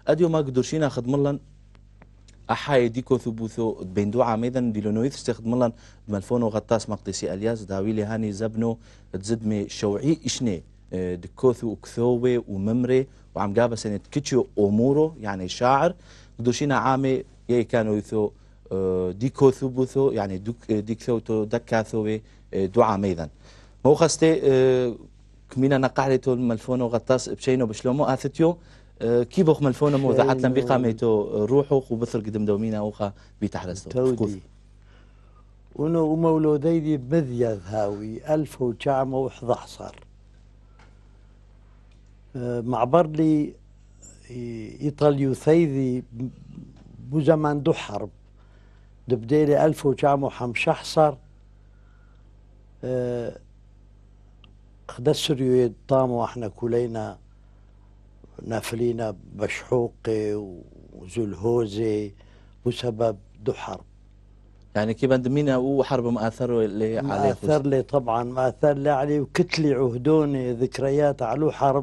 اديو ما قدرشينا خدملن احاي ديكو ثبوثو بيندو عامدا ديلونويث استخدملن ملفونو غطاس مقدسي الياس داويلي هاني زبنو تزدمي شوعي اشني دكوثو وكثوي وممري وعم جابا سنة كيتشو امورو يعني شاعر قدرشينا عامي يي كانوا يثو ديكو ثبوثو يعني ديكثو تو دكاثوي دو عاميدا مو خستي كمينا نقعلتو الملفونو غطاس بشينو بشلومو اثتيو كيبوخ ملفونه مو ذا حتى بقاميتو روحو وبثر قدم دومينا وخا بيتحرستو تودي ونو ومولوديدي بمذيذ هاوي 1911 معبر لي إيطاليو ثيذي بزمان دو حرب دبديلي 1915 خدسريو يطامو احنا كلينا نافلينا بشحوقي وزلهوزي بسبب دو حرب. يعني كيف اندمينا وحرب مآثر اللي عليه مآثر لي طبعا مآثر لي علي وكتلي عهدوني ذكريات على حرب.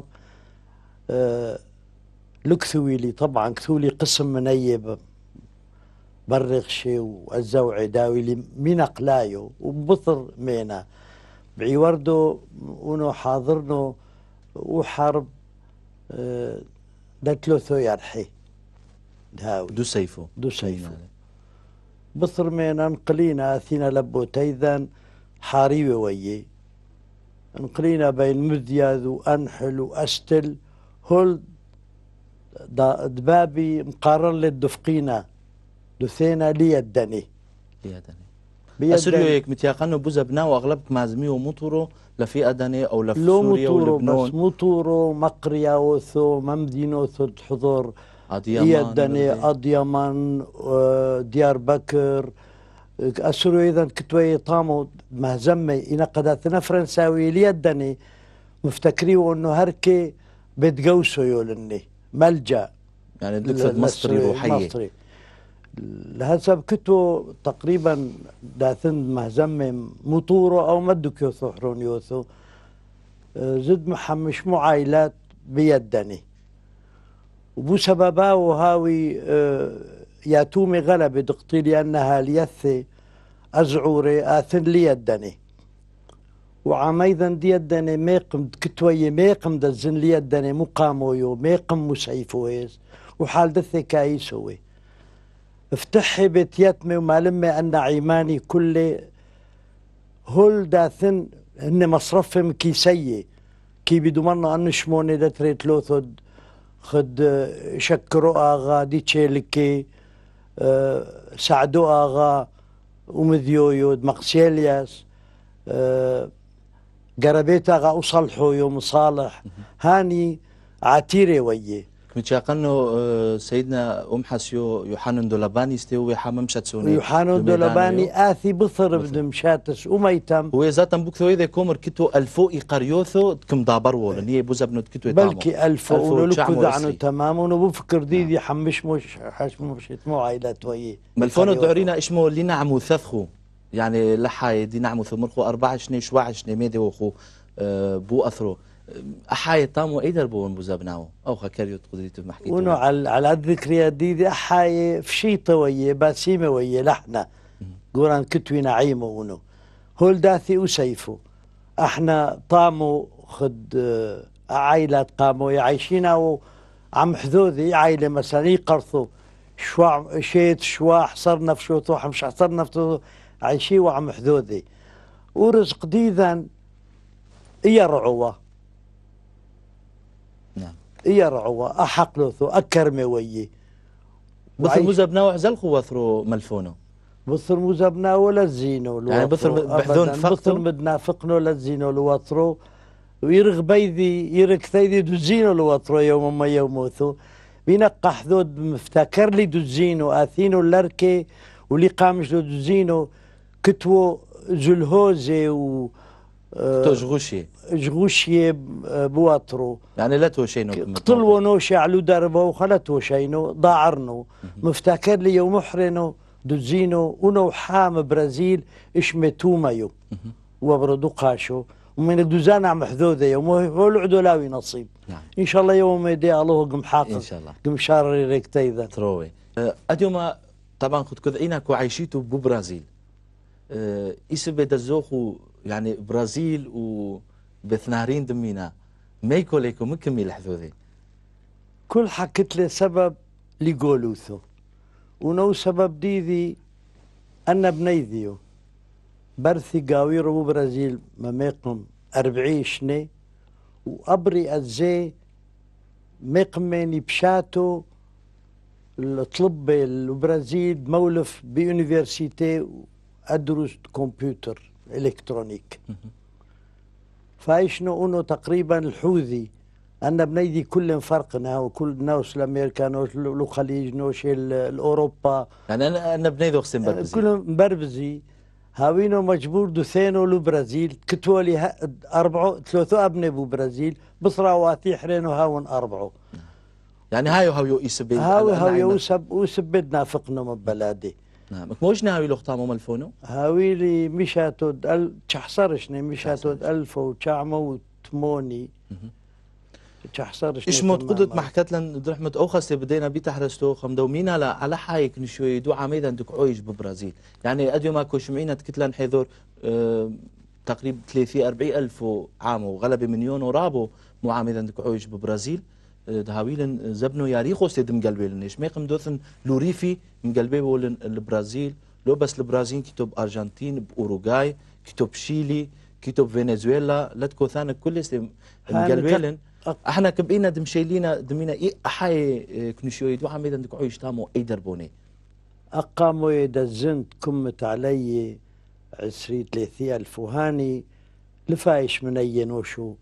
لكثوي لي طبعا كثولي قسم منيب برغشي والزوعي داوي لي من اقلايو وبطر مينا بعيوردو ونو حاضرنو وحرب دتلوثو يرحي داوي دو سيفو بصر من انقلينا اثينا لبو تيذن حاريوي ويي انقلينا بين مذياذ وانحل واستل هول دبابي مقارن للدفقينا دثينا ليدني أسريو هيك متياقنو بوزبنا واغلبك مازمي ومطورو لفي ادني او لفي سوريا ولبنان بس مطورو مقريا وثو ممدينو ثو حضور يدني أضيمان ديار بكر أسرو إذا كتوي طامو مهزمي إنا قداتنا فرنساوي ليدني مفتكريو أنه هركي بتقوسو يولني ملجأ يعني دكتور مصري روحية مصري لهذا كتو تقريبا داثن مهزمي مطورو أو مدك يوثو حرون يوثو زد محمش معايلات بيدني وبسببها وهاوي ياتومي غلبة دقتي لأنها ليثي أزعوري آثن ليدني وعميذا ديدني ميقم كتوي ميقم دزن ليدني مقامويو ميقم مسعيفويز وحال دثي كايسوي افتحي بتيتمي ومالمي أن عيماني كل هول داثن هن مصرفهم كيسيي كي بدمرنا أن شموني دتريت لوثود خد شكروا آغا دي تشيلكي سعدو آغا ومذيويو مقسيلياس قربيت آغا وصلحو يوم صالح هاني عتيري ويه متشاقنو سيدنا حسيو يوحنن دولباني استوي حمم شاتسوني يوحنن دولباني آثي بثر بدمشاتس وميتم هو ذاتا بوكثو إذا كومر كتو ألفو إقاريوثو كم دابرو لأن هي بوزبنو كتو يتامو بلكي ألفو ونلقو عنه تمام ونبفكر ديدي حمش مش حش مش يتمو عائلات ويه ملفونو دعرينا إشمو اللي نعمو ثثخو يعني لحاي دي نعمو ثمرخو 4 شني شواع شني ميدي وخو بو أثرو أحاي طامو إيدر بون بوزبناو أو خكريو تقدريتو محكيتو ونو على الذكريات دي أحاي فشيطة ويه باسيمة ويه لحنا قران كتوي نعيمه ونو هول داثي وسيفو احنا طامو خد عائلات قاموا يعيشينا وعم حذوذي عائلة مثلا يقرثوا شواع شيت شواع حصر نفسه طوح مش حصر نفسه عايشي وعم حذوذي ورزق ديذا إيا رعوة إيا رعوة أحقلوثو أكرمي ويي بثر مزبنا وعزل خوثرو ملفونو بثر مزبنا ولا زينو يعني بثر بحذون فقطو بثر بدنا فقنو لا زينو لوثرو ويرغ بيذي يرك ثيذي دوزينو لوثرو يوم ما يوموثو بينقح حذود مفتكر لي دوزينو آثينو لركي ولي قامش دوزينو كتوو زلهوزي و توجغوشي جغوشي بواترو يعني لا توشينو قتلوا نوشي علو دربو وخلتو شينو ضاعرنو مفتكر لي ومحرنو دوزينو ونو حام برازيل اشمتومايو وبردو قاشو ومن دوزانا محذوذة يوم هو العدو لاوي نصيب. نعم. إن شاء الله يوم يدي الله قم حاقق إن شاء الله قم شاري ريكتيذا تروي أديوم طبعا خد كذعينا كو عايشيتو ببرازيل إسبة الزوخو يعني برازيل وبثنارين دمينا ما يكون ليكو مكمل حذوذي كل حكت لي سبب لقولوثو ونو سبب ديذي أنا بنيذيو برثي قاويرو برازيل ما ميقم 40 سنة وأبري أزي ميقمني بشاتو الطلب البرازيل مولف بيونيفرسيتي أدرس كمبيوتر إلكترونيك فايشنو أنه تقريبا الحوذي أنا بنيدي كل فرقنا وكل ناس الأمريكا نوش الخليج نوش الأوروبا يعني أنا بنيدو خسن بربزي كلهم بربزي هاوينو مجبور دوثينو لبرازيل كتولي 3 أبني ببرازيل بصراواتي حرينو هاون 4 يعني هايو يسبي هاو وسبدنا فقنا من بلادي نعم موش ناوي لو ختامو ملفونو هاوي لي مشاتو تحصرشني مشاتو 1000 وتشعمو وتموني تحصرشني ايش مو تقدت محكت لن رحمة اوخس بدينا بتحرستو خمدومين على حايك نشوي دو عميدا دك عويش ببرازيل يعني اديو ما كوش معينا تكتلن حيذور تقريبا 30-40 ألف عام وغلب مليون ورابو مو عميدا دك عويش ببرازيل دهاويلن زبنو ياريخو سيد مقلبيلن ايش ميقم دوثن لوريفي مقلبي بولن البرازيل لو بس البرازيل كتب ارجنتين باوروغاي كتب شيلي كتب فنزويلا لا تكو ثانك كل سي مقلبيلن احنا كبقينا دمشيلينا دمينا اي احاي كنشوي دو عميدا دك عويش تامو اي دربوني اقاموا يدزنت كمت علي 20-30 ألف وهاني لفايش من اي نوشو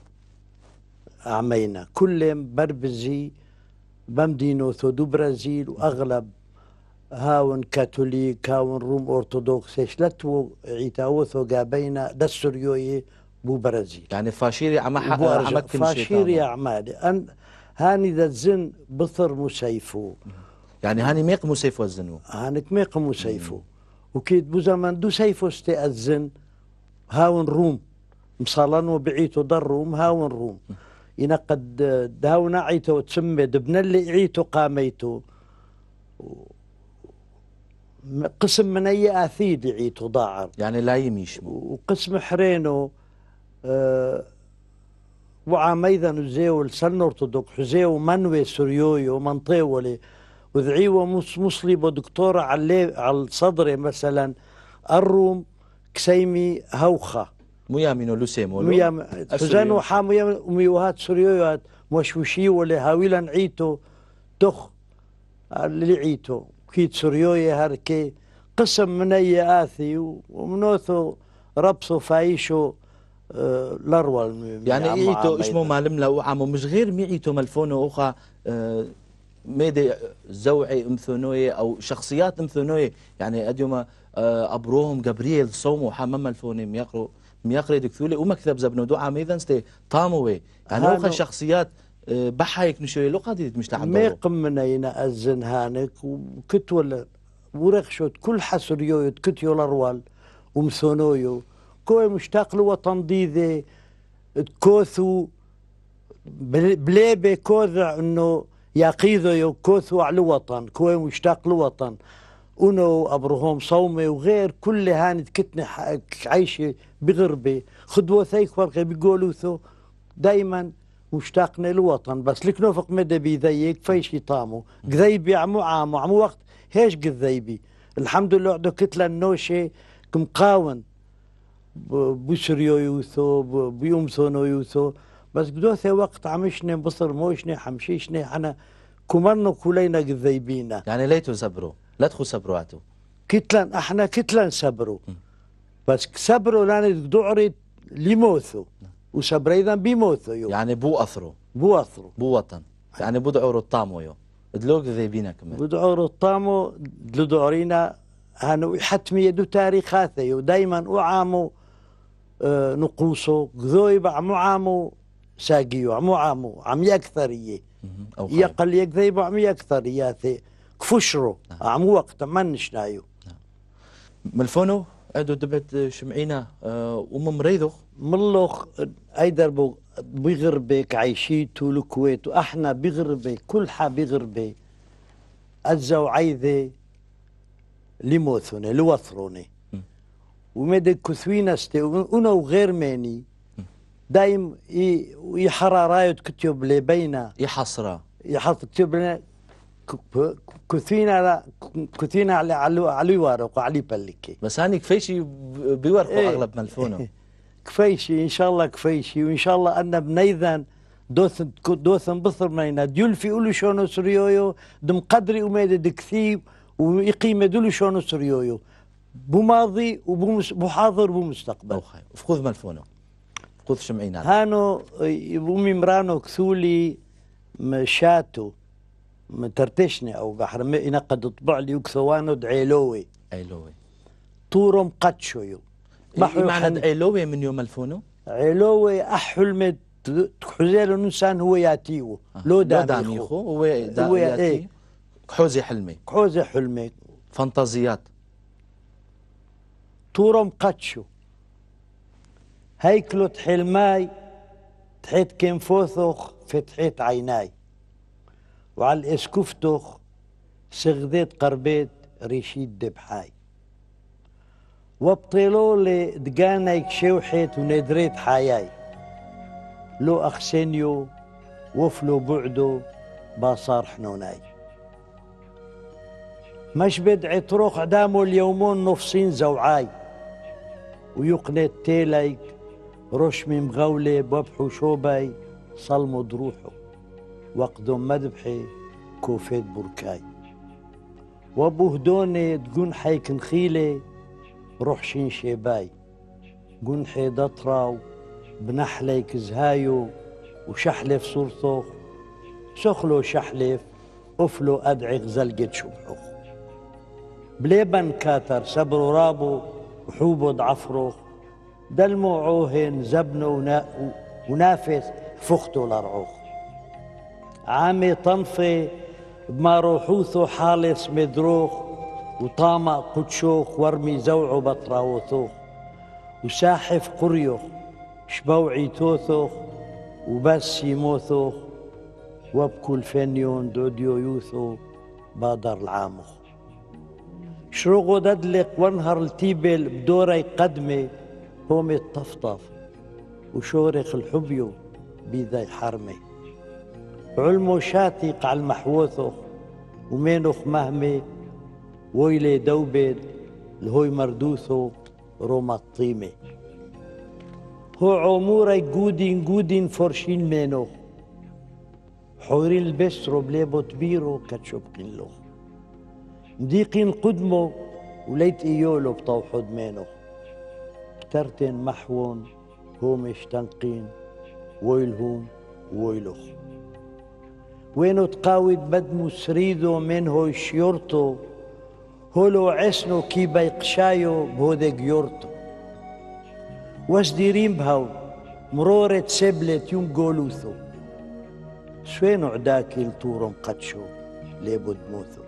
عمينا كلهم بربزي بمدينو ثودو برازيل واغلب هاون كاثوليك هاون روم ارثوذكس لتو عيتاوثو قابينا دسريوي بو برازيل يعني فاشيري عمك فاشيري اعمالي ان هاني ذا الزن بثر مسيفو يعني هاني ميق مسيفو الزنو هانك ميق مسيفو وكيد بو زمان دو سيفو استي الزن هاون روم مصالن وبعيتو در روم هاون روم ينقد داونا عيتو تسمي دبن اللي عيتو قاميتو قسم من اي اثيد عيتو ضاعر يعني لا يميش وقسم حرينو وعاميذا نزيو السن ارتدوك حزيو منوي سوريويو منطيولي وذعيوه مصلبه دكتوره على الصدر مثلا الروم كسيمي هوخه ميامينو لوسيمو حزانو حامو ميوهات سوريوهات موشوشي ولا هاويلا عيتو تخ اللي عيتو كيت سوريوي هركي قسم من اي اثي ومنوثو ربصو فايشو لروال يعني عيتو اسمه معلم لو عمو مش غير ميعيتو ملفونو اوخا ميدي زوعي امثونوي او شخصيات امثونوي يعني اديوما ابروهم جبريل صومو حمام ملفوني ميقري دكثولي ومكتب زبنو دو عميذا ستي طاموي يعني اوخا شخصيات بحايك نشوي لو قاديت مش تعمل ميقم منينا الزن هانك وكت ولا ورخشوت كل حسريو كتيو لروال ومثونويو كوي مشتاق لوطن ديذي كوثو بليبي كوذع انه يقيذو كوثو على الوطن كوي مشتاق لوطن انو ابرهم صومي وغير كل هاني كتني عايشه بغربه خدوه ثيك فرقه بيقولوا دائما مشتاقنا للوطن بس لك نوفق مدى بيذيك فيش يطامو قذيبي عمو وقت هيش قذيبي الحمد لله عدو كتله النوشي كمقاون بسريو يوثو بيومثونو يوثو بس قدوثي وقت عمشني بصر موشني حمشيشني حنا كمرنو كلينا قذيبينا يعني ليتو صبروا لا تخو صبرواتو كتلن احنا كتلن صبروا بس صبروا لان دعري ليموثو وصبر ايضا بيموثو يو يعني بو اثرو بو وطن يعني بدعوا الطامو يو دلوق ذيبينا كمان بدعوا الطامو دلودعرينا هانو حتمي دو تاريخاته يو دايما وعامو نقوصو قذوي بعمو عامو ساقيو عمو عمي اكثريه يقل يكذيب عمي اكثرياته كفشرو عمو وقت ما نشنايو ملفونو عدو دبعت شمعينا وممريضو ملوخ ايدر بغربك عايشيتو الكويت واحنا بغربة كل حا بغربة أجزا وعيذة لموثوني لوثروني ومدك كثوين استي انا وغير ماني دايم يحرارايت كتب لي بينا يحصرا يحط كتب لنا كثينا على ورق وعلي بلكي بس هاني كفيشي بيورقوا إيه. اغلب ملفونه كفيشي ان شاء الله كفيشي وان شاء الله ان بنيذن دوثن بثر مينا ديول في اولو شونو سريويو دم قدري وميد دكثيب ويقيم دول شونو سريويو بماضي وبحاضر وبمستقبل اوخي وفخذ ملفونه خذ شمعينا هانو بومي مرانو كثولي مشاتو مترتشني او بحر ينقد طبع لي وكثوانو دعيلوي عيلوي طورم قدشويو إيه معنى عيلوي من يوم ملفونه عيلوي احلمت حزيل الانسان هو ياتيو لو داميخو هو ياتي إيه؟ كحوزي حلمي كحوزي حلمي فانتازيات طورم قدشو هيكلو حلماي تحيت كنفوثخ فتحيت عيناي وعلى الاسكفتخ سغديت قربيت ريشيد دبحاي وابطلولي دقانيك شوحيت وندريت حياي لو اخسنيو وفلو بعدو باصار حنوناي مش بدعي طرق عدامو اليومون نفسين زوعاي ويقنت تيليك رشمي مغولي ببحو شوباي صلمو دروحو وقدم مذبحي كوفيت بركاي وابو هدوني تقون حيك نخيلي روح شين شيباي قون حي دطراو بنحليك زهايو وشحلف صورتو سخلو شحلف افلو ادعي غزلقت شبحو بليبن كاتر سبرو رابو وحوبو ضعفرو دلمو عوهن زبنو ونافس فختو لرعوخ عامي طنفي بما روحوثو حالس مدروخ وطامع قدشوخ ورمي زوعو بطراوثوخ وساحف قريوخ شبوعي توثوخ وبس يموثوخ وبكل فنيون دوديو يوثو بادر العامخ شروقو ددلق وانهر التيبل بدوري قدمي هومي الطفطف وشورخ الحبيو بيذي حرمي علمو شاتق على المحوثخ ومينوخ مهمي ويلي دوبد الهوي مردوثو روما الطيمي هو عموري جودين فرشين مينوخ حورين البسرو بليبو تبيرو كتشبقين له مديقين قدمو وليت ايولو بطوحود مينوخ كترتين محوون هم اشتنقين ويلهم ويلوخ وينو تقاود بدمو سريدو منهو يشيرتو هولو عسنو كي بيقشايو بهودك يورتو واسديرين بهاو مرورة سبلت يوم قولوثو شوينو عداكي لطورم قدشو ليبو دموثو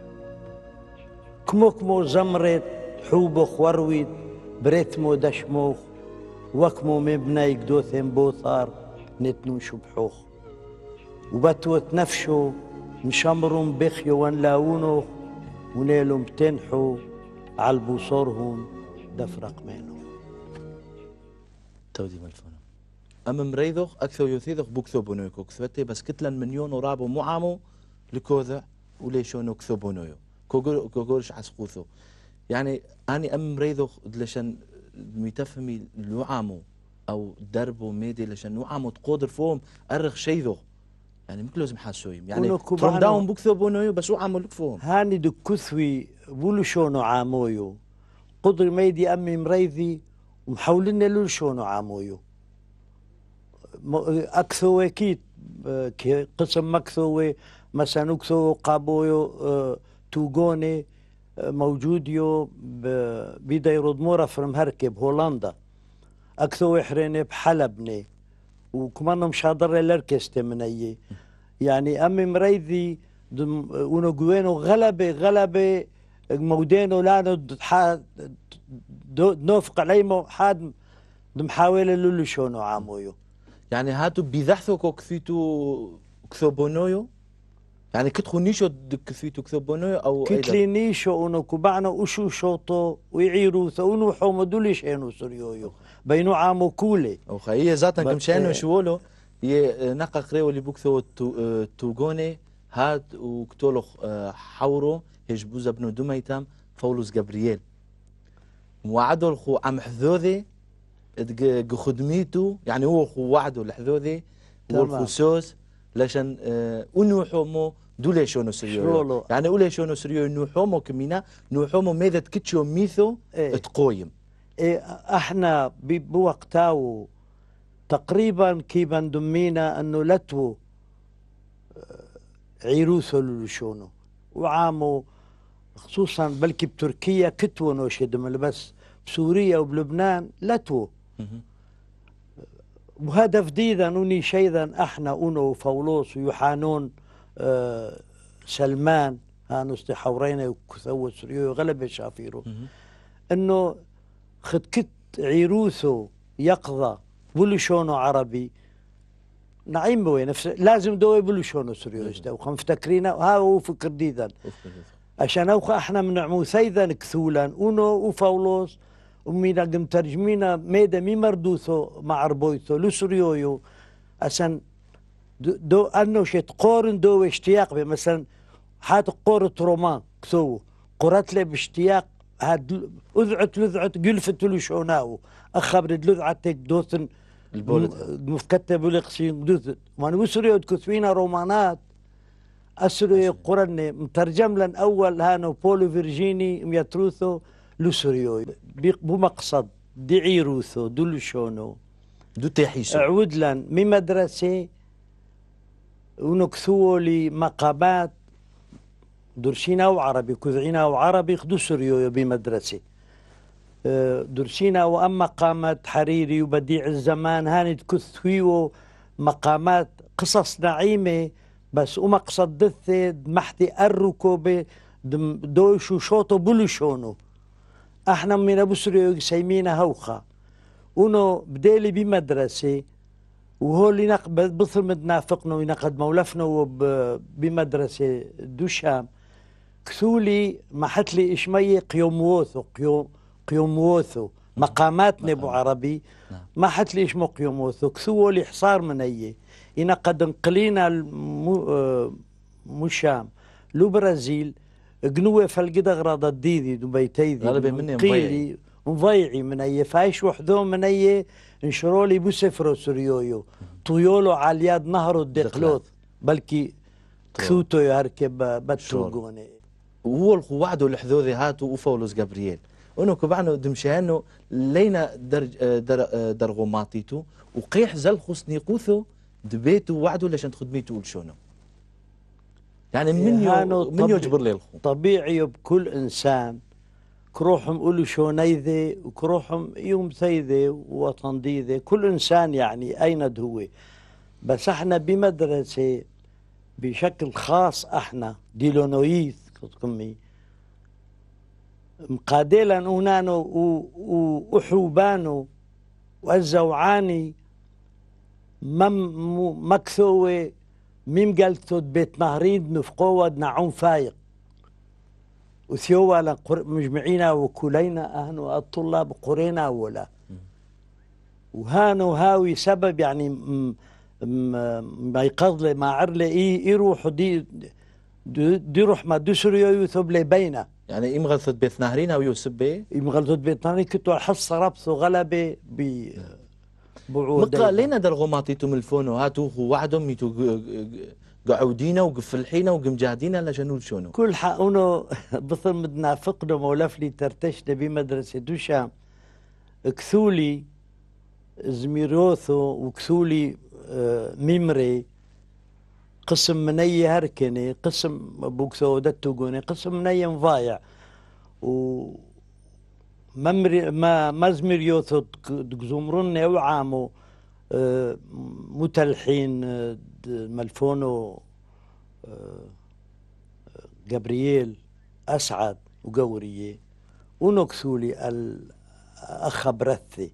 كمو زمرت حوبخ ورويد بريتمو دشموخ وكمو مبنى يقدوثن بوثار نتنو شبحوخ وبتوت نفشو مشمرون بخيو ونلاونو ونيلهم تنحو عالبوصورهم دفرق مينو تودي ملفونه اما مريضوخ اكثر يثيذوخ بوكثو بونويكو كثوتي بس كتلا منيون ورابو معامو لكوذا وليشونو كثو بونويو كوغورش عسقوثو يعني اني ام مريضوخ لشان ميتفهمي لوعامو او دربو ميدي لشان وعامو تقودر فوهم ارغ شيذوخ يعني مش لازم حاسويم يعني تروم داون بوكثو بونويو بس وعامو لك فوهم هاني دو كثوي بولو شونو عامويو قدر ميدي امي مريضي ومحاولين لو شونو عامويو اكثو اكيد قسم مكثوي مثلا اكثو قابويو توغوني موجوديو بيدا يردمورا فرم هركب هولندا اكثو يحريني بحلبني وكمان مش هقدر الاركستي مني يعني امي مريضي ونو غلبه مودينو لانو نوفق عليمو حاد محاولة لولو شونو عامويو يعني هاتو بيذحثو كثيتو كثوبونويو، يعني كتخو نيشو كثيتو كثوبونويو او ايضا كتلي نيشو انو كوبعنا وشو شوطو ويعيرو ثونو حومو دوليش هينو سريويو بينو عامو كولي اوخا هي ذاتا كمشانو شوولو هي نقا قريو اللي بوكثو توغوني هات وكتولو حورو هجبوزا بنو دوميتام فولوس جابرييل وعدو الخو عم حذوذي خدميتو يعني هو خو وعدو الحذوذي هو الخصوص لاشان انو حومو دولي شونو سريو يعني اولي شونو سريو انو حومو كمينا نو حومو ماذا تكتشو ميثو تقويم احنا بوقتاو تقريبا كيما دمينا انه لتو عيروثو شونو وعامو خصوصا بلكي بتركيا كتو نوشدم بس بسوريا وبلبنان لتو وهدف ديدا نوني شيدا احنا اونو فولوس ويوحانون سلمان هانو استحورينا وكثو سريو غلبة شافيرو انه خد كت عيروثو يقظة بلشونو عربي نعيم بوي نفس لازم دوي بلشونو سريو اشتا وخم فتكرينا وها هو فكر ديدا عشان اوخا احنا من نعمو سيدا كثولا اونو وفولوس ومينا قم ترجمينا ميدا مي مردوثو مع ربويثو لسريويو عشان دو انه شي تقورن دو اشتياق مثلا حات قورة رومان كثو قرات له باشتياق هاد اذعت لذعت قلفت له شوناو اخبر لذعتك دوثن مفكتب لقسين دوثن وانا وسريو كثوينا رومانات اسريو قرن مترجم لن اول هانو بولو فيرجيني ميتروثو لسريو بمقصد دي عيروثو دول شونو دو تحيسو اعود لن مي مدرسة ونكثو لي مقامات درسينا وعربي كذعينا وعربي خدو سريو بمدرسة درسينا وأما مقامات حريري وبديع الزمان هانت كثويو مقامات قصص نعيمة بس ومقصد دثة محتي أركو دوشو شوطو بلشونو احنا من ابو سريو سيمينا هوخا ونو بديلي بمدرسة وهو اللي نقبض بثل متنافقنا وينقد مولفنا بمدرسة دوشام كثولي محتلي إشمية قيوموثو مقامات نبو عربي محتلي إشمو قيوموثو كثولي حصار من أيه ينقد انقلينا مشام لو برازيل قنوة فالقدغرة ضديدي دبيتيدي غالبا مني مضيعي من أيه فايش وحدهم من أيه انشرولي بسفرو سريويو طيولو على نهر الدقلوت بلكي كثوتو يركب بتروقوني وهو الوعد الحذوذي هاتو وفولوس جابرييل انو كبعنو دمشانو لينا درغوماتيتو وقيح زل خصني قوثو دبيتو وعدو لشان خدميتو ولشونو يعني من يجبر لي الخو طبيعي بكل انسان كروحهم قولوا شونيذي وكروحهم يوم ثيذي ووطن ديذي كل إنسان يعني أين هو بس احنا بمدرسة بشكل خاص احنا ديلونويث كمي مقادلا هنانو وحوبانو والزوعاني مكثوة ميم قالتو بيت نهرين نفقوة نعوم فايق وثيوة مجمعينا وكلينا أهنو الطلاب قرينا ولا وهانو هاوي سبب يعني ما يقضلي ما عرلي يروحوا دي روح ما دسريو يثب لي بينا يعني إمغلثت بيت نهرين أو يوسف بي إمغلثت بيت نهرين كنتو حصة ربثو غلبة بعود مقا لينا درغوماتيتو ملفونو هاتو وعدهم ميتو قعودينا وقفلحينا وقمجادينا لشنو شونو كل حقونو بثل مدنافقنا مولفلي ترتشنا بمدرسة دوشام كثولي زميروثو وكثولي ميمري قسم مني هركني قسم بوكثو دتوغوني قسم مني مضايع و ما زميريوثو دكزومروني وعامو متلحين ملفونو جابرييل أسعد وقورية ونكثولي أخا برثي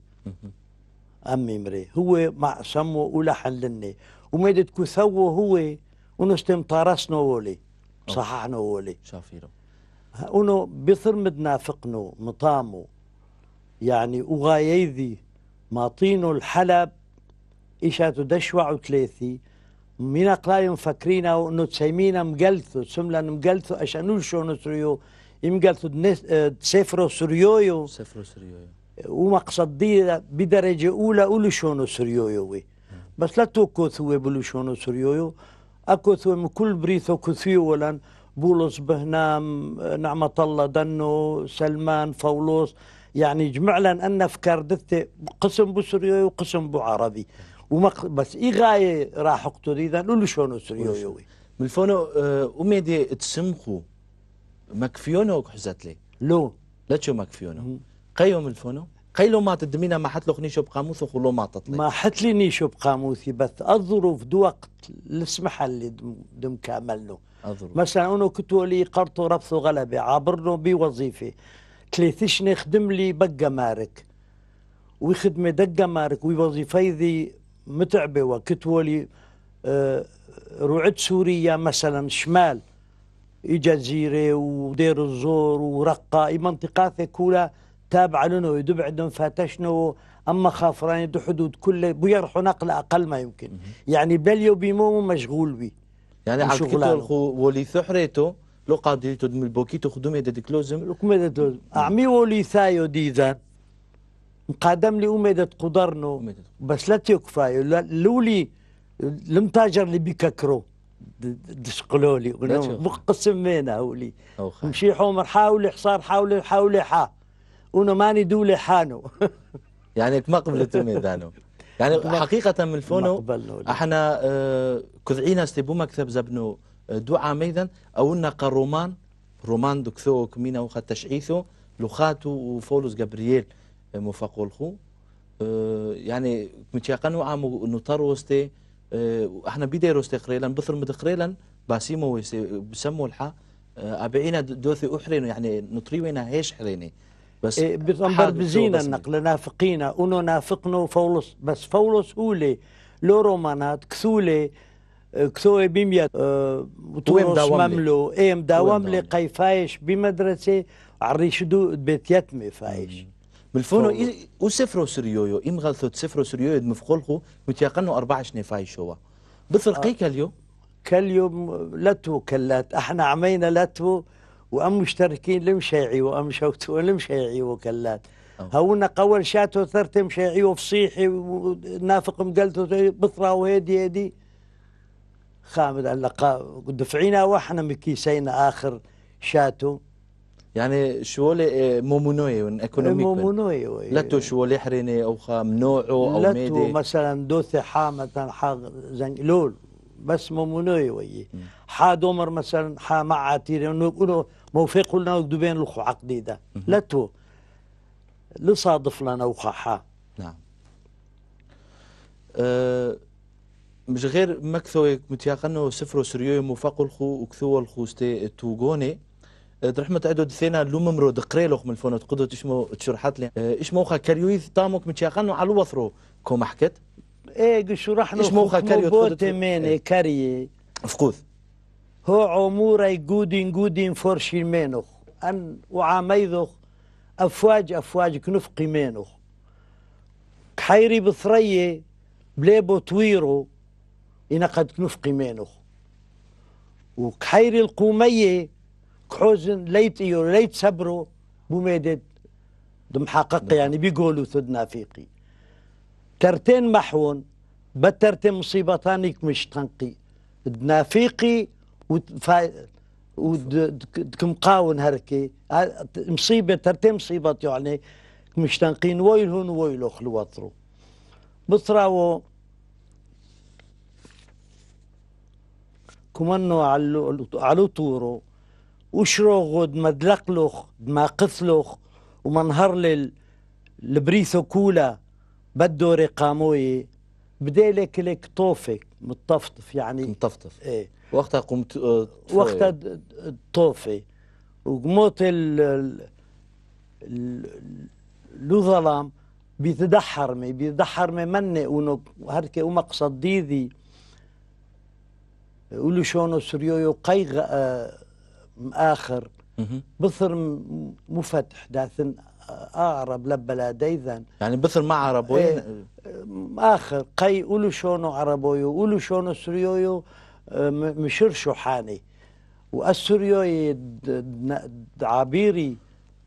أمي مري هو مع سمو ولحن لني وميدت كثو هو ونستم طارسنو ولي صححنا ولي شافيرو أنو بثر مدنافقنو مطامو يعني أغايذي ماطينو الحلب إيشاتو دشوع وثلاثي من أقلايم فكرينا أنو تسيمينا مقلثو سملا مقلثو أشانول شو نسريو يمقلثو سفرو سريويو ومقصد دي بدرجة أولى أولو شونو سريويو بس لا توكو ثوي بلو شونو سريويو أكو ثوي من كل بريثو كثيو ولن بولس بهنام نعمة الله دنو سلمان فولوس يعني جمع لنا أن أفكار دثة قسم بسريوي وقسم بعربي بس إي غاية راح اقتل إذا نقول شونو سريوي ملفونو أميدي تسمخو مكفيونو حزت لي لو لا تشو مكفيونو قيو ملفونو قيلو ما تدمينا ما حتلو خنيشو بقاموس وخلو ما تطلع ما حتلي نيشو بقاموسي بس الظروف دو وقت لسمح اللي دم كاملنو مثلا أنا كنت ولي قرطو ربثو غلبة عابرنو بوظيفة 3 سنين خدم لي بقى مارك ويخدمي دقة مارك ووظيفي ذي متعبة وكنت ولي رعد سوريا مثلا شمال جزيرة ودير الزور ورقة اي منطقات كلها تابعة لنا ويدب عندهم فاتشنا اما خافران يدو حدود كله بيرحوا نقلة اقل ما يمكن يعني بليو بيمو مشغول بي يعني على كتو ولي ثحريتو لو قادريتو دم البوكيتو خدومي ديكلوزم اعمي ولي ثايو ديزان قادم لي أميدة قدرنو بس لا تكفايو لولي لم تاجر اللي بيككرو دشقلولي مقسم مينا هولي مشي حومر حاولي حصار حاولي حا ونو ماني دولي حانو يعني ما قبلتو ميدانو يعني حقيقة من الفونو احنا كذعينا استيبو مكتب زبنو دعا ميدان او نقا رومان دكثو كمينا وخد تشعيثو لخاتو وفولوس جابرييل موفق الخو يعني متيقنوا عامو نطروستي احنا بيدي روستي قريلا بثر مدقريلا باسيمو بسموا الحا ابعينا دوثي احرينو يعني نطريوينا هيش حريني بس بتنبر بزينا النقل نافقينا انو نافقنو فولس بس فولس هولي لو رومانات كثولي كثوي بيميت وتورس مملو مداوم لي قيفايش بمدرسه عريشدو بيت يتمي فايش بالفونو وسفرو سريويو إم غلثو سفرو سريويو مفقولخو متيقنو 24 فايش هو بثرقي كاليو لتو كلات احنا عمينا لتو وام مشتركين لمشيعي وام شوكتو لمشيعي وكلات هونا قول شاتو ثرت مشيعي وفصيحي ونافق مقلتو بثرة وهيدي خامد اللقاء دفعينا واحنا مكيسينا اخر شاتو يعني شوالي مومونوي ايكونوميك مومونوي لاتو شوالي حريني او منوعو او ميدي لاتو مثلا دوثي حا مثلا حا لول بس مومونوي وي حا دومر مثلا حا مع عتيري انه موفق لنا دبين لخو عقديده لاتو لصادف لنا وخا حا نعم مش غير مكثو متيقنو سفرو سريو موفق الخو وكثو الخوستي توغوني رحمة عدو دثينا لوممرو دقريلوخ من الفونو تقدو تشمو تشرحت لي ايش موخا كاريويث طاموك متيقنو على وثرو كو محكت شو رحنا ايش موخا كاريو بوتي ميني كاري فقوث هو عموري جودين فورشي مينوخ ان وعاميذوخ افواج كنفقي مينوخ حيري بثريه بليبو تويرو ينقد كنفقي مينوخ وكحيري القوميه كحوزن ليت سبرو بوميدد محقق يعني بيقولوا ثد نافيقي ترتين محون بترتين مصيبتانك مش تنقي نافيقي ودكمقاون هركي مصيبه ترتين مصيبه يعني مش تنقين ويلهن ويلو خلوطرو بصراو كمانو علو طورو وشروغو دمدلقلوخ دماقثلوخ ومنهر لبريثو كولا بدو رقاموي بديلك لك طوفك متطفطف يعني متطفطف ايه وقتها قمت وقتها طوفي وقموت لو ظلام بيتدحرمي مني ونو هركي ومقصد ديذي ولو شونو سريويو قيغ آخر بثر مفتح داثن أعرب لبلا ديذن يعني بثر مع عربوين آخر قي ولو شونو عربويو ولو شونو سريويو مشرشو حاني والسريوي عبيري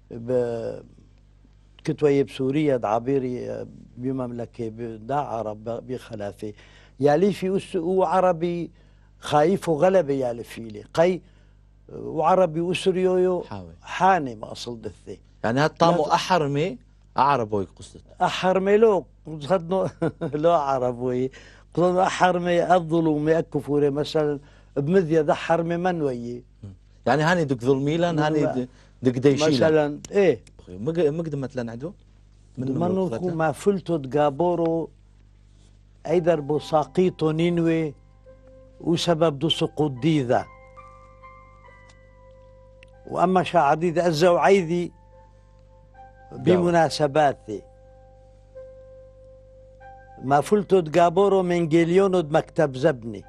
كتوي بسوريا عبيري بمملكة دا عرب بخلافة يالي في وعربي خايف وغلبة يالي فيلي قي وعربي وسريويو حاني ما أصل دثي يعني هالطامو أحرمي عربوي قصدت أحرمي لو قصدنا لو عربوي قصدنا أحرمي الظلوم أكفوري مثلا بمذيا ده حرمي منوي يعني هاني دك ظلميلان هاني دك ديشيلان مثلا ايه مقدمت لنا عدو منو ما فلتو دقابورو ايدر بو ساقيتو نينوي وسبب دو سقوط ديذا واما شاعدي ذا الزوعيذي بمناسباتي ما فلتو دقابورو من جيليونو مكتب زبني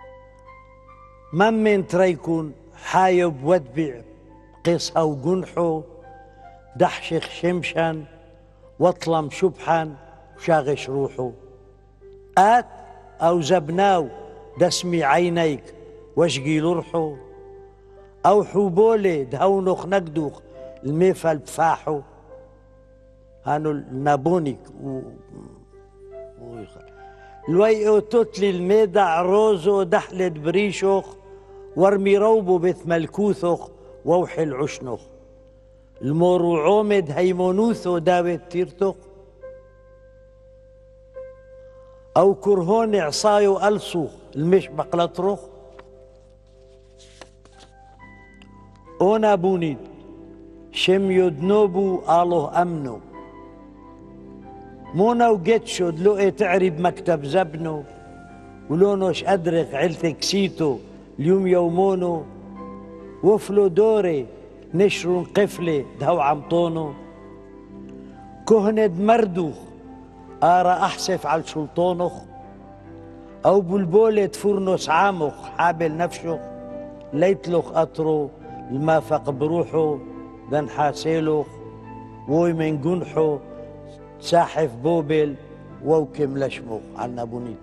من تريكون حايب ودبع قصها وجنحو دحشخ شمشان واطلم شبحان وشاغش روحه آت أو زبناو دسمي عينيك واشقي لرحو أو حوبولي دهونخ نقدوخ الميفا بفاحو هانو النابونيك الوي توتلي الميدع روزو دحلت بريشوخ وارمي روبو بث ملكوثخ ووحي العشنخ المورو عومد هيمونوثو داوت تيرتخ او كرهون عصايو ألصوخ المش بقلطرخ اونا بونيد شم يدنوبو آله أمنو مونا وقتشو دلوقي تعرب مكتب زبنو ولونوش أدرك عيلتك سيتو اليوم يومونو وفلو دوري نشرون قفلة دهو عمطونو كهند مردوخ آرا أحسف على السلطونخ أو بلبولة فرنوس عامخ حابل نفشخ ليتلخ أطرو المافق بروحو دن حاسيلوخ ووي من جنحو ساحف بوبل ووكم لشموخ عنا بونيد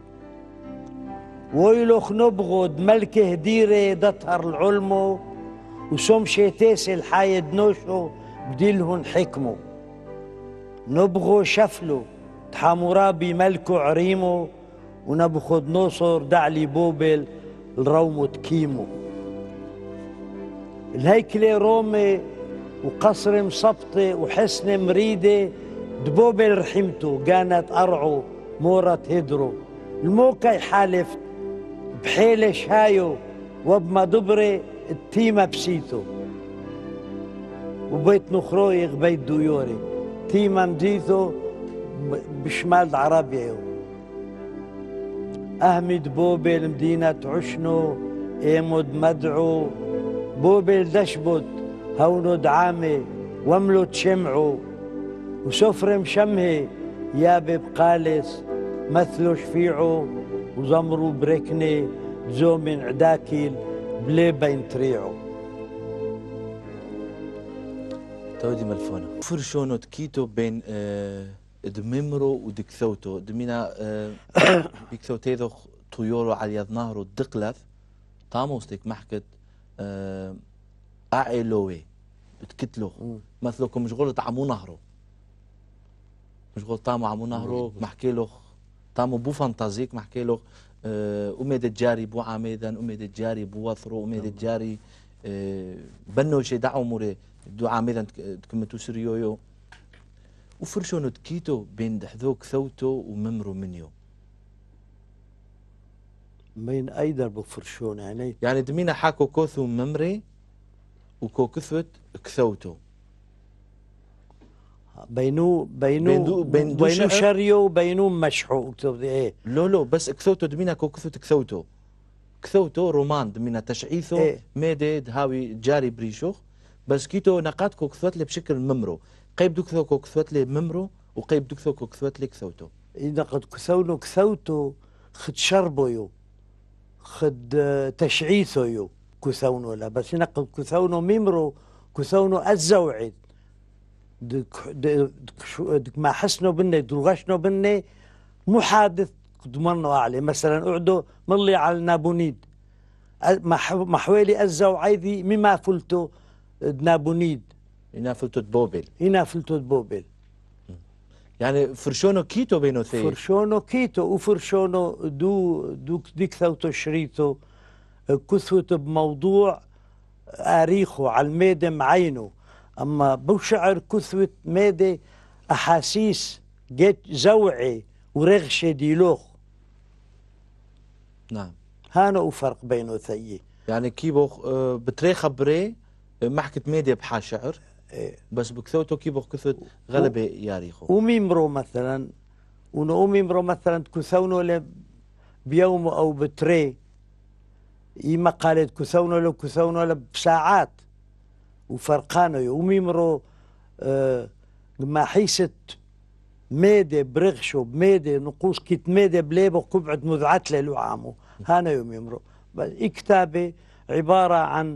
ويلوخ نبغض ملكه ديري دطهر العلمو وسوم شيتيس الحايد نوشو بديلهن حكمو نبغو شفلو تحامورابي ملكو عريمو ونبخد نصر دعلي بوبل الرومو تكيمو الهيكلي رومي وقصر مصبطي وحسن مريدة دبوبل رحمتو كانت أرعو مورة هدرو الموكا يحالف بحيلة شايو وبما دبري التيمة بسيتو وبيت نخرويغ بيت دويوري تيمة مديثو بشمال عربيا أهمد بوبل مدينة عشنو إيمود مدعو بوبل دشبت هونو دعامي واملو تشمعو وسفر مشمهي يابب قالس مثلو شفيعو وزمرو بركني زو من عداكيل بلي بين تريعو تودي ملفونة فرشونو تكيتو بين دممرو ودكثوتو دمينا بكثوتيذو طيورو على يد نهرو دقلث طاموستك محكت أعيلوي بتكتلو مثلكم مشغول طعمو نهرو مشغول طعمو عمو نهرو محكي له طعمو بو فانتازيك محكي له أميد الجاري بو عميدا أميد الجاري بو وثرو أميد الجاري بنو شي دعو موري دو عميدا كمتو سريويو وفرشونو تكيتو بين دحذوك ثوتو وممرو منيو بين أيدر بفرشون يعني دمينا حاكو كوثو ممري وكو كثوت كثوتو بينو شريو بينو مشحو ايه لو بس كثوتو دمينا كو كثوت كثوتو رومان دمينا تشعيثو إيه؟ ميدد هاوي جاري بريشوخ بس كيتو نقاط كو كثوت لي بشكل ممرو قيب دكثو كوكثوت لي ممرو وقيب دكثو كوكثوت لي كثوتو. إذا قد كثونو كثوتو خد شربويو خد تشعيثويو كثونو لا بس هنا قد كثونو ميمرو كثونو الزوعد دك ما حسنو بني درغشنو بني محادث ضمنوا عليه مثلا اعدو ملي على النابونيد محوالي الزوعيذي مما فلتو نابونيد هنا فلتو بوبل. هنا فلتو بوبل يعني فرشونو كيتو بينو ثي. فرشونو كيتو وفرشونو دو ديك ثوتو شريتو كثوت بموضوع آريخو على الميدة معينو أما بشعر كثوت ميدة أحاسيس جيت زوعي ورغشة ديلوخ. نعم. هانو فرق بينو ثيي. يعني كيبو بتري خبري ما حكت ميديا بحال شعر بس بكثوتو كيبو كثوت غلبة ياريخو. وميمرو مثلا وميمرو مثلا كثونو بيوم أو بتري إما قالت كثونو بساعات وفرقانو وميمرو ما حيست ميدة برغشو بميدة نقوص كيت ميدة بليبو قبعد مذعت له عامو هانا يوم يمرو. كتابة عبارة عن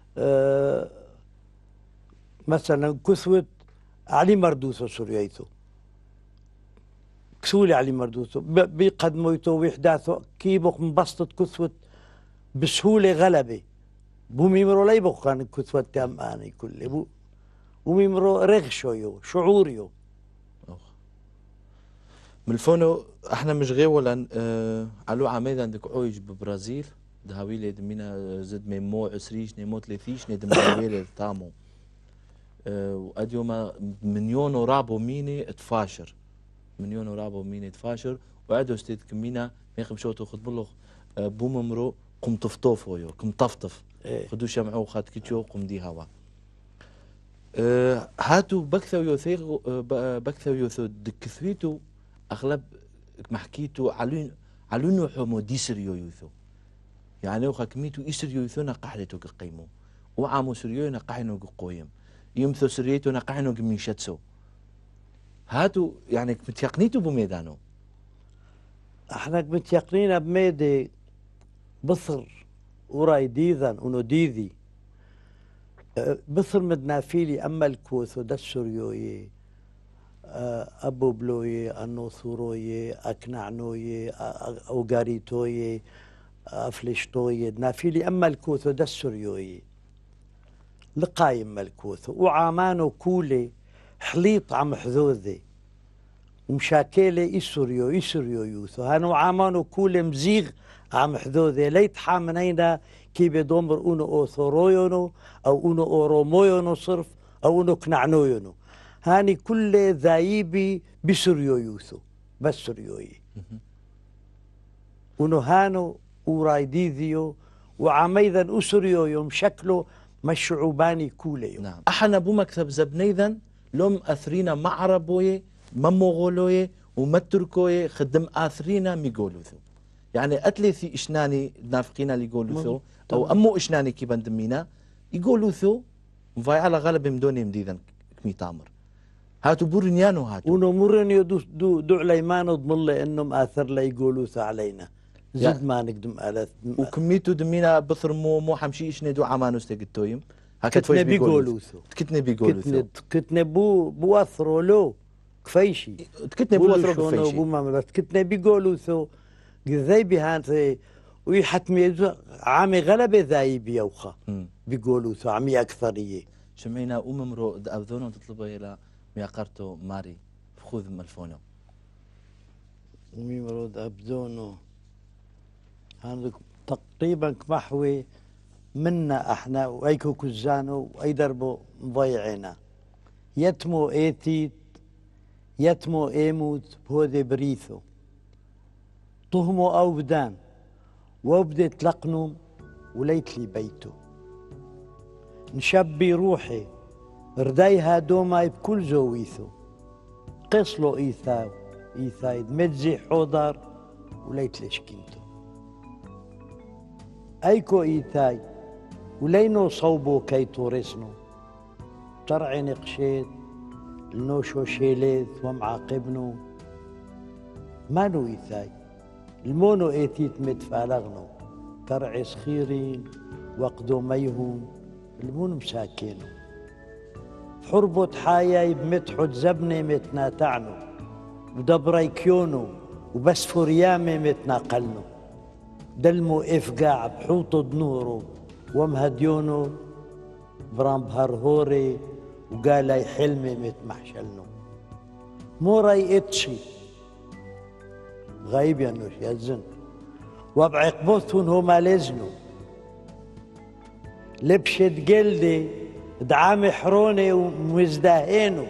مثلا كثوة علي مردوثو سوريايتو كسولي علي مردوثو بيقدمويتو ويحداثو كيبوك مبسطة كثوة بسهولة غلبة بوميمرو لا يبقى كان كثوة تام آني كله بوميمرو رغشويو شعوريو. من الفونو احنا مش غير ولا علو عميدا عندك عويج ببرازيل دهاويلي دمينا زد ميمو عسريش نيمو ثلاثيش ندماويلي تامو واديوما مليون ورابو ميني اتفاشر مليون ورابو ميني اتفاشر وعدو استيد كمينا ميخم شوتو خد بلوخ بوممرو قم طفطوفويو قم طفطف خدو شمعو خات كيتشو قم دي هوا هاتو بكثو يوثيغ بكثو يوثو دكثويتو اغلب محكيتو علونو حمو ديسريو يوثو يعني وخا كميتو إسريو يوثو نقحلتو قيمو وعامو سريو نقحنو قويم يمثو سريتو نقحنو قميشتسو هاتو يعني متيقنيتو بميدانو احنا متيقنين بميدي بصر وراي ديذان ونو ديذي بصر مدنافيلي اما الكوثو دا السريوي أبو بلوي النوثوروي أكنعنوي أوغاريتوي أفلشتوي نافيلي أما الكوثو دا السريوي لقايم الكوثو وعامانو كولي حليط عم حذوذي ومشاكلة إسريو يوثو هانو عامانو كولي مزيغ عم حذوذي ليت حامنينا كي بدومر أونو أوثورويونو أو أونو أورومويونو صرف أو أونو كنعنويونو هاني كل ذايبي بسريو يوثو بس سريوي ونو هانو ورايديذيو وعميذا أسريو يوم شكله مشعوباني كوليو. نعم أحنا بو مكتب زبنيذا لوم أثرينا معربوي مموغولوي ومتركوي خدم أثرينا ميقولوثو يعني أتليثي إشناني نافقينا اللي يقولوثو أو أمو إشناني كي بندمينا يقولوثو مفاي على غلب مدوني مديذا كمي تامر هاتو بورنيانو هاتو ونو مورنيو دو عليمانو ضمله انهم اثر لا يقولوث علينا زد ما نقدم على وكميتو دمينا بثر مو حمشي اشني دو عمانو استقتويم كتنا بيقولوثو كتنا بيقولوثو كتنا بو اثرو لو كفيشي كتنا بو اثرو كفيشي بو ما بس كتنا بيقولوثو ذي بهانتي ويحتمي عامي غلبه ذاي بيوخا بيقولوثو عمي اكثريه شمعنا اممرو اذونو تطلبوا الى ميقرتو ماري خذ ملفونه وميمرود أبدونو هذا تقريبا كمحوي منا احنا وايكو كزانو واي دربو مضيعنا يتمو ايتيت يتمو ايموت بهودي بريثو طهمو او بدان وبدت لقنم وليت لي بيتو نشبي روحي ردايها دوماي بكل زويثو قصلو إيثايد متزي حضر وليت ليش كنتو أيكو إيثاي ولينو صوبو كي تورسنو ترعي نقشيت النوشو شيليث ومعاقبنو مانو إيثاي المونو إيتيت متفالغنو ترعي صخيرين وقدوميهم المون مساكينو حربو حايا بمتحد زبني متناتعنو بدبري كيونو وبس فريامي متناقلنو دلمو إفقاع بحوط دنورو ومهديونو برام بهرهوري وقالي حلمي متمحشلنو موراي اتشي غايب ينوش يزن وبعقبوثون هما لزنو لبشت جلدي دعامي حروني ومزدهينو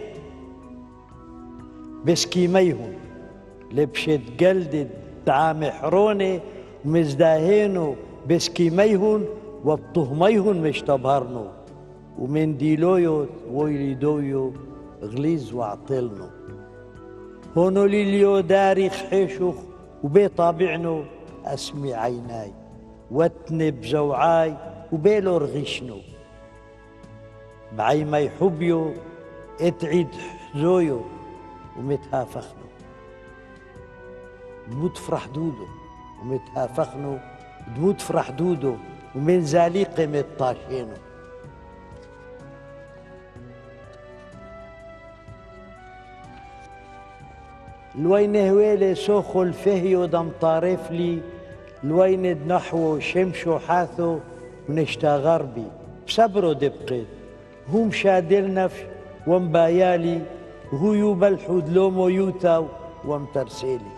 بسكيميهم لبشت جلدي دعامي حروني ومزدهينو بسكيميهم وبطهميهم مش تبهرنو ومن ديلويو ويليدويو غليز وعطلنو هونو ليليو داري خيشوخ وبي طابعنو اسمي عيناي واتنب زوعاي وبيلو رغيشنو بعي ما يحبيو اتعيد حزويو ومتهافخنو دموت فرح دودو ومتهافخنو دموت فرح دودو ومن زاليقي متطاشينو الوين هويلي سوخو الفهيو دم طارف لي الوين نحو شمشو حاثو ونشتا غربي بصبرو دبقيت هم شادل نفش ومبايالي وهو يوبلحو دلومو يوتاو ومترسيلي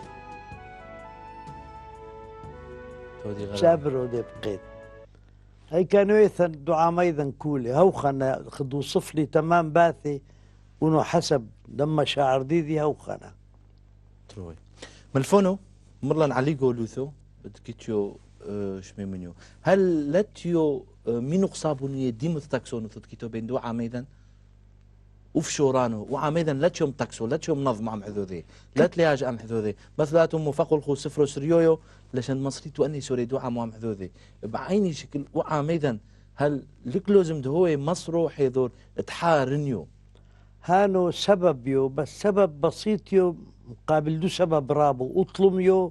بصبرو دبقيت هاي كانوا يثن دعام ايضا كولي هو خنا خدو صفلي تمام باثي ونو حسب دم شاعر ديدي هو خنا تروي ملفونو مرلان عليقو لوثو تكيتيو شميمنيو هل لاتيو مينو قصابوني ديمو تاكسونو تكيتو بين دو عاميدا وفي شورانو وعاميدا لاتيوم تاكسو لاتيوم نظم عم حذوذي لا تلاج عم حذوذي مثلاتهم مفقل خو صفر سريويو لشان مصري تواني سوري دو عام حذوذي بعيني شكل وعاميدا هل لك لازم هو مصرو حيدور تحارنيو هانو سبب يو بس سبب بسيط يو مقابل دو سبب رابو اطلميو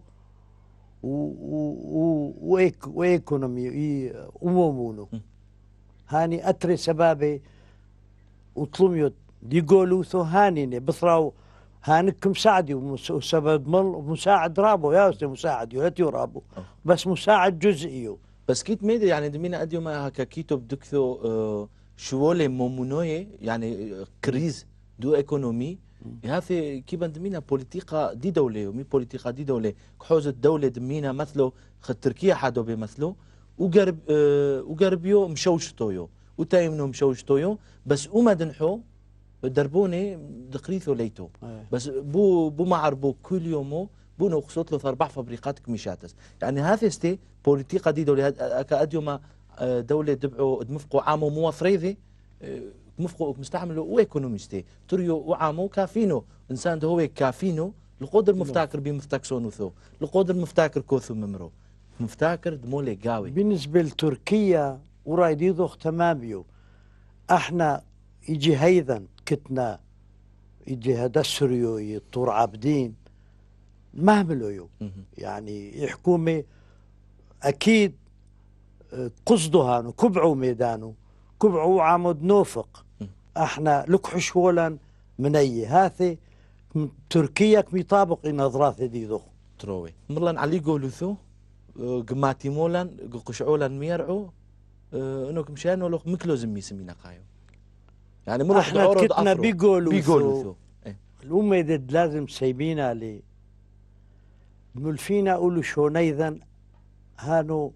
وايكونومي امومونو هاني اتري سبابي اطلميو دي قولوا ثو هانيني بثراو هانك مساعدي وسبب مل مساعد رابو يا استاذ مساعد يو رابو بس مساعد جزئيو بس كيت ميدي يعني دمينا اديو ما هكا كيتو بدكثو شوولي مومونوي يعني كريز دو ايكونومي هذه كيف دمينا بوليتيقا دي دولة ومي بوليتيقا دي دولة كحوز الدولة دمينا مثله خد تركيا حدو بمثله وقربيو مشوشتويو وتايمنو مشوشتويو بس وما دنحو دربوني دقريثو ليتو بس بو معربو كل يومو بو نقصوت له 4 فابريقات كميشاتس يعني هذه استي بوليتيقا دي دولة كاديو ما دولة دبعو دمفقو عامو موفريذي مفقو مستعملو وايكونوميستي تريو وعامو كافينو انسان ده هو كافينو لقدر مفتاكر بمفتاكسونو ثو لقدر مفتاكر كوثو ممرو مفتاكر دمولي قاوي بالنسبة لتركيا ورايدي ضخ تماميو احنا يجي هيذا كتنا يجي هذا السوريو يطور عابدين مهملو يعني يحكومي اكيد قصدها كبعوا ميدانو كبعوا عمود نوفق احنا لكحش ولا مني هاثي تركيا كميطابق نظرات دي ذو تروي مرلان علي قولوثو قماتي مولان قشعولا ميرعو انو مشانو لو مكلو زمي سمينا قايو يعني مرة احنا كتنا بيقولوثو ايه الأمة دي لازم سايبينا لي ملفينا قولوا شونيذا هانو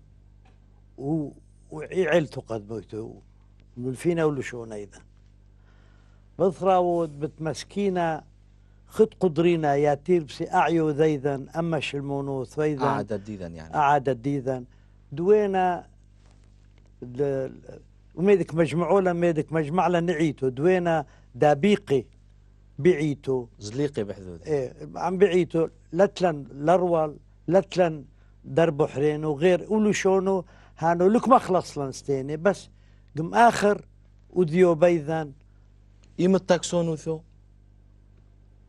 وعيلتو قد موتو ملفينا قولوا شونيذا بثراود بتمسكينا خد قدرينا يا تيربسي أعيو ذيذا أمش المونوث ويذا أعدد ديذا يعني أعدد ديذا دوينا وميدك مجمعولا ميدك مجمعلا نعيتو دوينا دابيقي بعيتو زليقي بحذوذ ايه عم بعيتو لتلن لرول لتلن دربو حرين وغير قولوا شونو هانو لك ما خلص لنستيني بس قم آخر وديو بيذان إيمة تاكسونو ثو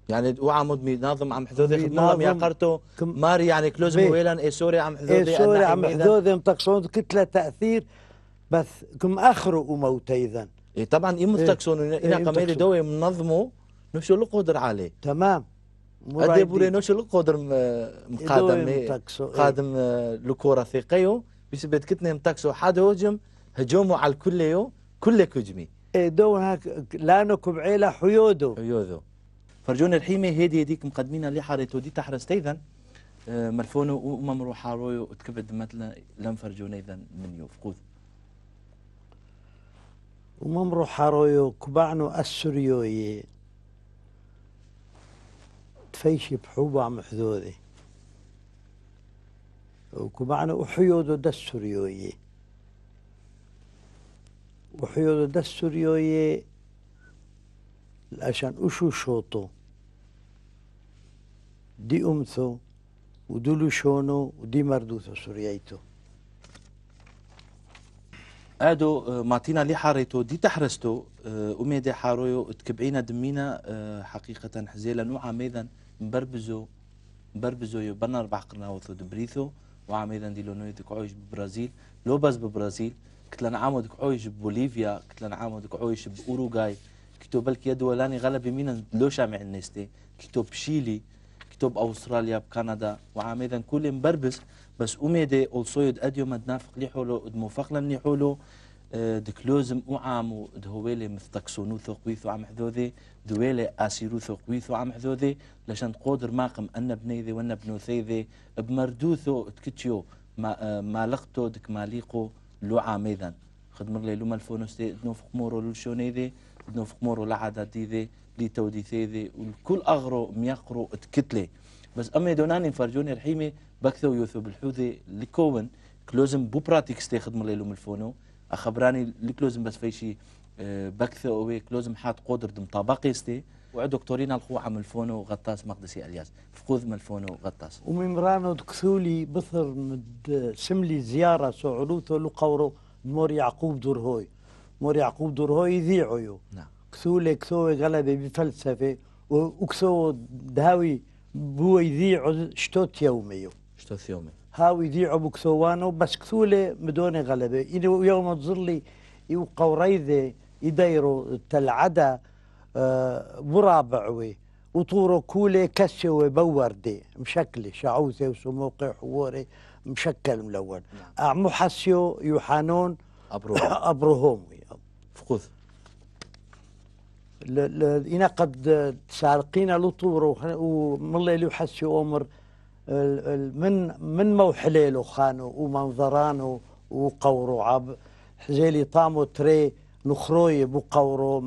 يعني وعمود ناظم عم حذوذي خدم الله يا قرتو ماري يعني كلوزم ويلان اي سوري عم حذوذي سوري عم حذوذي متقصون كتلة تأثير بس كم آخره وموت إذن إيه طبعا يمفتكسون إنا قميلي دوي منظموا نشو القدر عليه تمام أدي بوري نشو القدر قادم لكورة ثقيو بسبب كتنا يمتكسوا حد هجم هجوموا على الكل يو كل كجمي إيه دو هاك لانكم عيلة حيودو فرجونا الحيمة هيدي هديك مقدمين اللي حارتو دي تحرست إذن ملفونو وممرو حارويو تكبد مثلا لم فرجونا إذن من يفقوذ وممرو حارويو كبعنو السوريوي تفيشي بحوبة عم حذوذي وكبعنو وحيودو دا السوريوي وحيودو دا السوريوي عشان وشو شوطو دي أمثو ودولو شونو ودي مردوثو سوريايتو ادو ماتينا اللي حاريتو دي تحرستو اميدي حارويو تكبعينا دمينا حقيقة حزيلا نوعا ميذا مبربزو يبنى 4 قرناوثو دبريثو وعا ميذا دي لونوي ديك عويش ببرازيل لو بس ببرازيل كتلان عامو ديك عويش ببوليفيا كتلان عامو ديك عويش بأوروغاي كتو بالك يدو لاني غلب يمينا لوشا مع النستي كتو بشيلي كتو بأستراليا بكندا وعا ميذا كل مبربز بس أميدي أولصويد أديو مدنافق ليحولو دموفقلا ليحولو دكلوزم وعامو دهويلي مثتكسونوثو قويثو عم حذوذي دويلي آسيروثو قويثو عم حذوذي لشان تقودر ماقم أن بنيذي وأن بنوثيذي بمردوثو تكتشيو ما لقتو دك ماليقو لو عاميذا خدمر لي لوما الفونوستي دنوفق مورو للشونيذي دنوفق مورو لعدا ديذي لي توديثيذي والكل أغرو ميقرو تكتلي بس أمي دوناني فرجوني الحيمي بكثو يوثو بالحوذي لكون كلوزم بو براتيك ستي خدمر لي لوم الفونو أخبراني لكلوزم بس فيشي بكثو أوي كلوزم حات قدر دم طابقي ستي وعد دكتورين الخو عم الفونو غطاس مقدسي الياس فخوذ من الفونو غطاس وممرانو دكثولي بثر مد سملي زيارة سعلوثو لقورو مور يعقوب درهوي مور يعقوب درهوي يذيعو نعم كثولي غلبي بفلسفة وكثو دهاوي بو يذيعو شتوت يومي هاو يذيعو بكثوانو بس كثولي مدوني غلبة يوم تظلي يو قوريذي يديروا تلعدا برابعوي وطورو كولي كسوي بوردي مشكلي شعوثي وسموقي حوري مشكل ملون محسيو يوحانون أبروهم فخوذ إنا قد سارقين لطورو ومالله اللي يحسيو أمر من موحليلو خانو ومنظرانو وقورو عب حزيلي طامو تري نخروي بقورو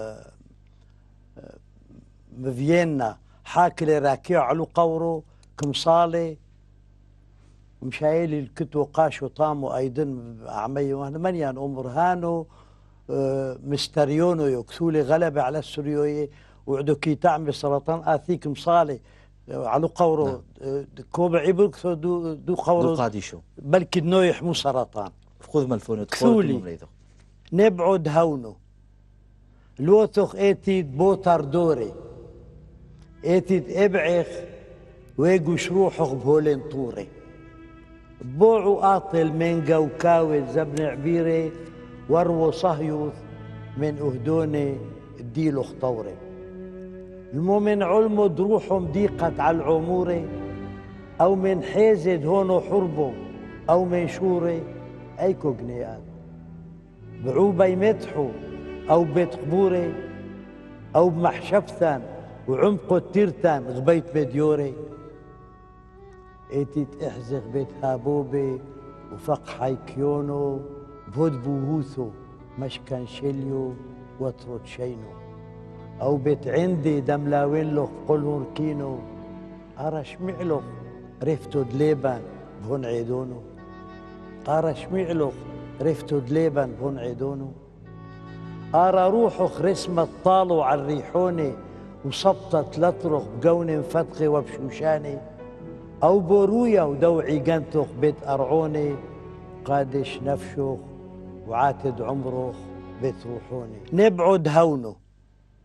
بفيينا حاكلي راكيو علو قورو كمصالي مشايلي الكتو قاشو طامو ايضا عمي وانا منيان امر هانو مستريونو يكثولي غلبة على السوريوية وعدو كي تعمل سرطان اثيك مصالي علو قورو كوب عبرك دو قورو دو قاديشو بلكي نويح مو سرطان خذ ملفون كثولي نبعد هونو لوثخ ايتيد بوتر دوري ايتيد ابعخ ويقو شروحخ بهولين طوري بوعو قاطل من قوكاوي زبن عبيري ورو صهيوث من اهدوني الديلو خطوري المؤمن علمو دروحهم ضيقت على العموري او من حيزد هونو حربو او من شوري ايكو قنيات بعوبة يمدحو او بيت قبوري او بمحشفتان وعمقو التيرتان غبيت بديوري ايتيت احزغ بيت هابوبي وفق حيكيونو بود بوهوثو مشكن شيليو وتروت شينو او بيت عندي دملاوين له قلون كينو ارش معلو رفتو دليبان بهون عيدونو ارش معلو رفتو دليبان بهون عيدونو ارى روحخ رسمة طالو على الريحوني وصبطت لطرخ بقون فتخي وبشوشاني او بورويا ودوعي قنتخ بيت ارعوني قادش نفشخ وعاتد عمرخ بيت روحوني نبعد هونو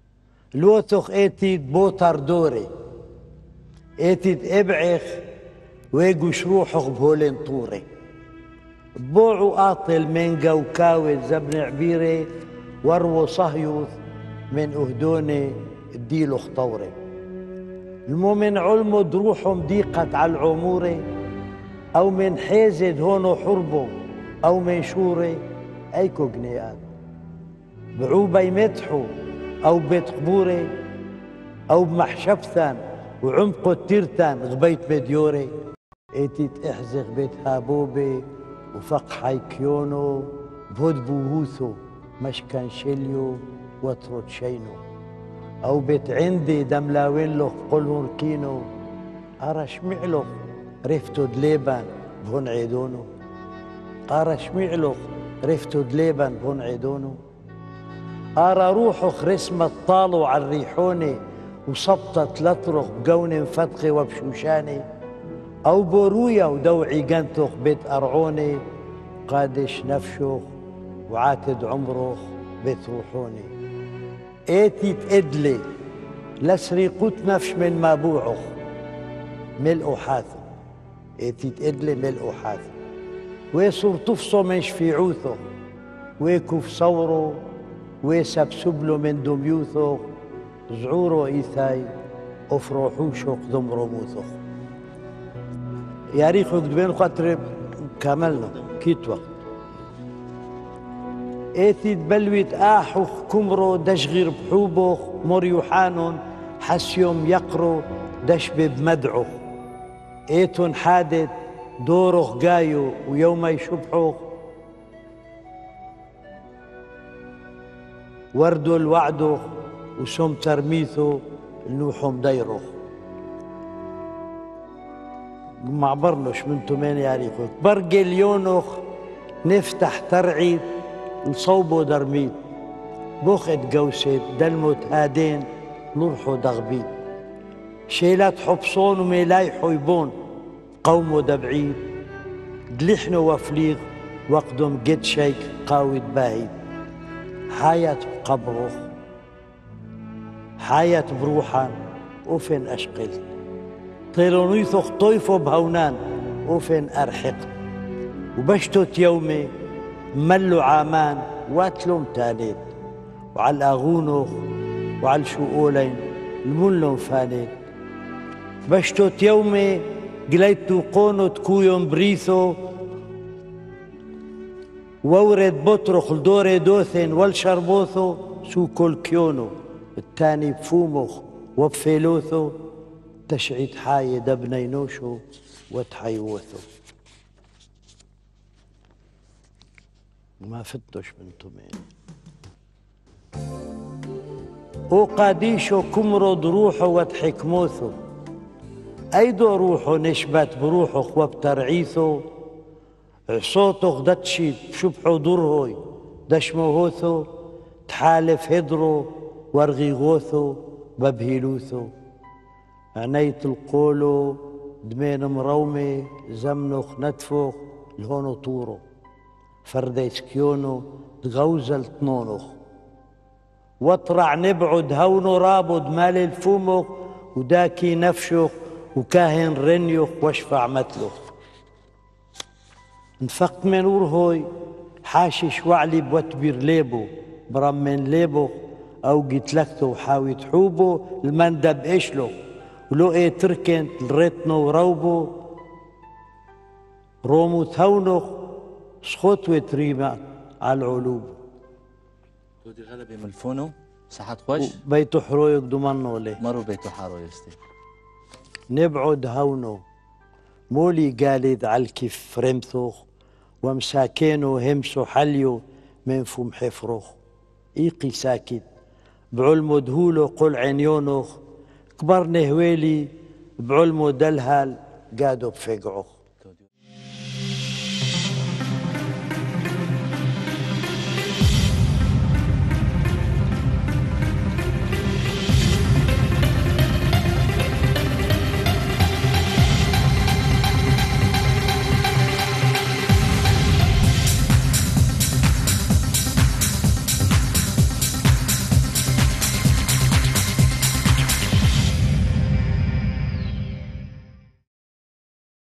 لوثخ ايتيد بوتر دوري ايتيد ابعخ ويجو شروحخ بهولين طوري بوعو قاطل من قوكاوي زبن عبيري ورو صهيوث من أهدوني الديلو خطوري المؤمن علمو دروحهم ضيقت على العموري أو من حيزد هونو حربو أو من شوري أيكو جنيات بعوبة يمدحو أو بيت قبوري أو بمحشبثان وعمقو تيرتان غبيت مديوري ايتيت احزق بيت هابوبي وفق حيكيونو بود بوهوثو مشكن شيليو وترد شينو أو بيت عندي دملاوين له قلهن كينو أرش معلو رفتو دليبان بهن عيدونو أرش معلو رفتو دليبان بهن عيدونو أرى روحو خرسمة طالو على الريحوني وصبطت لطرخ بقون فتخي وبشوشاني أو بورويا ودوعي قنتخ بيت أرعوني قادش نفشخ وعاتد عمرخ بيت روحوني ايتي تأدلي لسريقوت نفش من ما بوعخ ملء حاثو ايتي تأدلي ملء حاثو ويصور تفصو من شفيعوثو ويكوف صورو ويسبسبلو من دميوثو زعورو إيثاي أفروحوشو قدم رموثو يا ريخو قدبين خاطر كملنا كيت وقت ايتي تبلويت آحوخ كمرو دشغير بحوبوخ مريوحانون حسيوم يقرو دشبب مدعوخ ايتون حادت دورخ قايو ويوم يشبحوخ وردو الوعدوخ وسم ترميثو نوحهم ديروخ ما عبرنوش من تومين يا ريخو برقي اليونوخ نفتح ترعيد نصوبو درميد بوخت قوسيت دلموت هادين نروحو دغبيد شيلات حبصون وميلايحو يبون قومو دبعيد دلحنو وفليغ وقدم قد شيك قاوي باهيد حياة قبروخ حياة بروحان وفين أشقلت طيلونيثوخ طيفو بهونان وفين أرحقت وبشتوت يومي ملو عامان واتلوم تانيت وعلى الأغونوخ وعلى الشؤولين الملو فانيت بشتوت يومي قليتو قونو تكويون بريثو وورد بطرخ لدوري دوثن والشربوثو سو كل كيونو التاني بفومخ وبفيلوثو تشعيد حاي دبنينوشو وتحيوثو ما فتوش من تومين وقاديشو كمرو دروحو وتحكموثو أيدو روحو نشبت بروحو وبترعيثو صوتو دتشيد بشبحو درهوي دشموهوثو تحالف هدرو ورغيغوثو ببهيلوثو عنيت القولو دمين مرومي زمنوخ نتفوخ لهونو طورو فرديت كيونو تغوزل تنونوخ واطرع نبعد هونو رابو دمال الفوموخ وداكي نفشوخ وكاهن رنيوخ واشفع متلوخ انفقت من ورهوي حاشش وعلي بوتبير ليبو برمين ليبو او قتلكتو وحاوي تحوبو المندب اشلو ولو ايه تركنت الريتنو وروبو رومو ثونخ سخوت وتريما على العلوب تودي غلبي من الفونو صحت خوش بيتو حرويك دمنو لي مرو بيتو حارو يستي نبعد هونو مولي قالد على الكيف رمثوخ ومساكينو همسو حليو من فم حفروخ إيقي ساكت بعلمو دهولو قل عينيونوخ كبر نهويلي بعلمو دلهال قادو بفقعوخ